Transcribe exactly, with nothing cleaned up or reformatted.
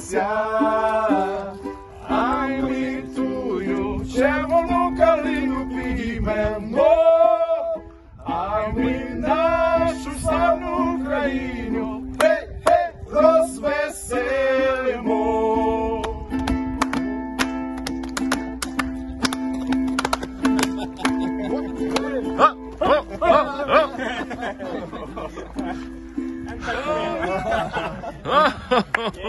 радуйся, ай ми тую червону калину підіймемо, ай ми нашу славну Україну, гей, гей, розвеселимо. Ha ha ha!